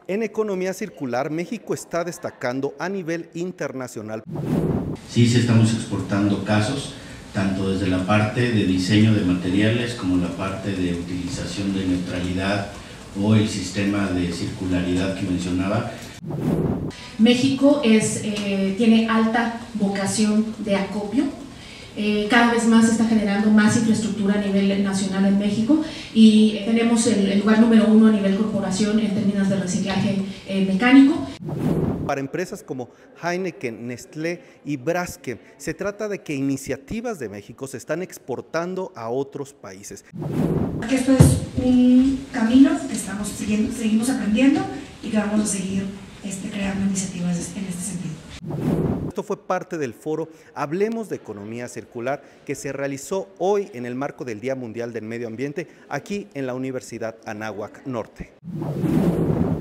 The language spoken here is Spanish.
En economía circular, México está destacando a nivel internacional. Sí estamos exportando casos, tanto desde la parte de diseño de materiales como la parte de utilización de neutralidad o el sistema de circularidad que mencionaba. México tiene alta vocación de acopio. Cada vez más se está generando más infraestructura a nivel nacional en México y tenemos el lugar número 1 a nivel corporación en términos de reciclaje mecánico. Para empresas como Heineken, Nestlé y Braskem, se trata de que iniciativas de México se están exportando a otros países. Esto es un camino que seguimos aprendiendo y que vamos a seguir creando iniciativas en este sentido. Esto fue parte del foro Hablemos de Economía Circular que se realizó hoy en el marco del Día Mundial del Medio Ambiente aquí en la Universidad Anáhuac Norte.